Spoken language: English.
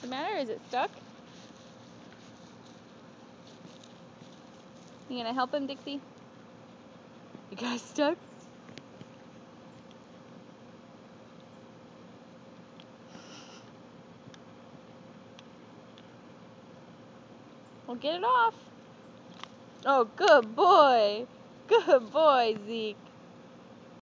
the matter? Is it stuck? You gonna help him, Dixie? You guys stuck? Well, get it off. Oh, good boy. Good boy, Zeke.